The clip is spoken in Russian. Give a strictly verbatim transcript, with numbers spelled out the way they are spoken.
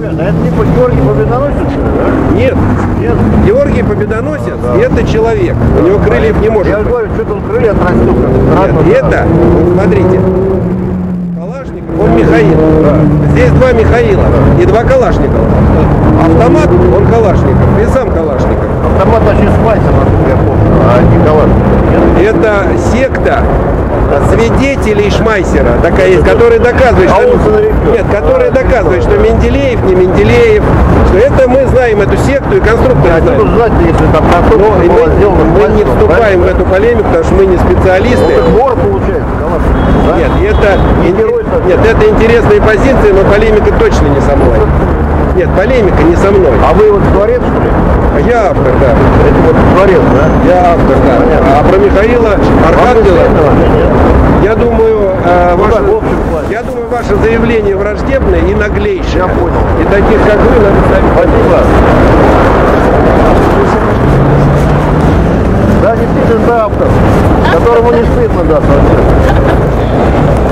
А это типа Георгий Победоносец, да? Нет. Нет. Георгий Победоносец, Да. это человек. У него крыльев не может Я быть. говорю, что-то он крылья отрастил. Нет, это, вот смотрите, Калашников, он Михаил. Да. Здесь два Михаила и два Калашникова. Автомат, он Калашников, и сам Калашников. Автомат очень спайся, насколько я помню, а не Калашников. Это секта свидетелей Шмайсера, такая есть, которая доказывает, А что... он сыновей. Нет, которая доказывает, что Менделеев не Менделеев, что это мы знаем эту секту и конструкторы А знаем. что знать, если там конструкция Но и была мы, сделана мы не пластиком, вступаем в правильно? эту полемику, потому что мы не специалисты. Ну, так вор получается, Калашников, да? Нет, это, Не герой совсем. нет, это интересные позиции, но полемика точно не со мной. Нет, полемика не со мной. А вы вот творец, что ли? Я автор, да. Это вот творец, да? Я автор, да. А про Михаила Архангела, я думаю, э, Ну, ваше, так, в общем плане. я думаю, ваше заявление враждебное и наглейшее. Я понял. И таких, как вы, надо ставить. Спасибо. Да, действительно, это автор, которому не стыдно, да, совсем.